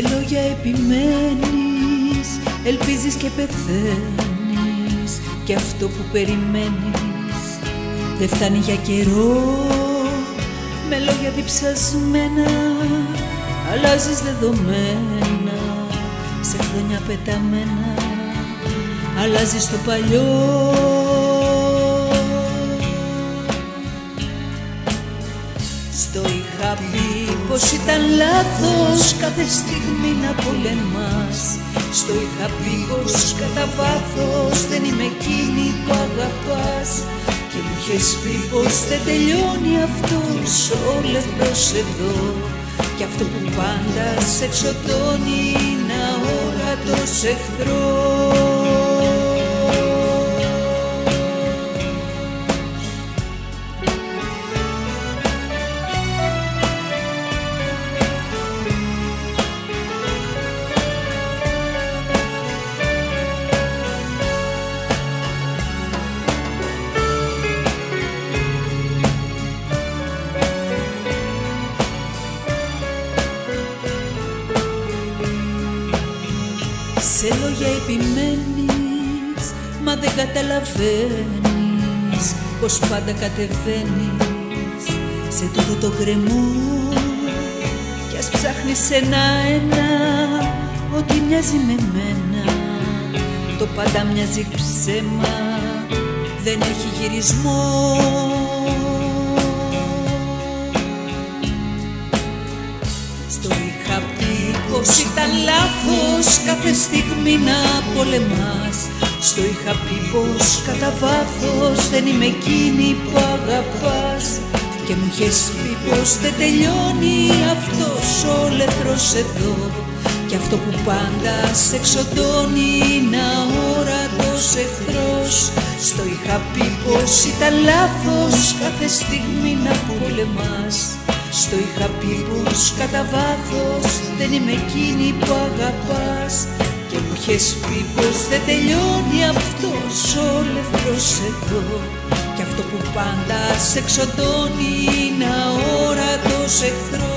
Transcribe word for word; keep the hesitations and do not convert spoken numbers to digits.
λόγια επιμένεις, ελπίζεις και πεθαίνεις, κι αυτό που περιμένεις δεν φτάνει για καιρό. Με λόγια διψασμένα αλλάζεις δεδομένα, σε χρόνια πεταμένα αλλάζεις το παλιό. Στο είχα πει πως ήταν λάθος κάθε στιγμή να πολεμάς. Στο είχα πει πως κατά βάθος δεν είμαι εκείνη που αγαπάς. Και μου είχες πει πως δεν τελειώνει αυτός ο λευκός εδώ. Κι αυτό που πάντα σε εξωτώνει είναι αόρατος εχθρός. Σε λόγια επιμένεις, μα δεν καταλαβαίνεις πως πάντα κατεβαίνεις σε τούτο το γκρεμό. Κι ας ψάχνεις ένα-ένα ό,τι μοιάζει με μένα, το πάντα μοιάζει ψέμα, δεν έχει γυρισμό. Στο είχα πει πως ήταν λάθος κάθε στιγμή να πολεμάς. Στο είχα πει πως κατά βάθος δεν είμαι εκείνη που αγαπάς. Και μου είχες πει πως δεν τελειώνει αυτός ο λευκός εδώ. Και αυτό που πάντα σε εξοντώνει είναι αόρατος εχθρός. Στο είχα πει πως ήταν λάθος κάθε στιγμή να πολεμάς. Στο είχα πει πως κατά βάθος δεν είμαι εκείνη που αγαπάς. Και μου είχες πει πως δεν τελειώνει αυτός ο λευκός εδώ. Και αυτό που πάντα σε εξοντώνει είναι αόρατος εχθρός.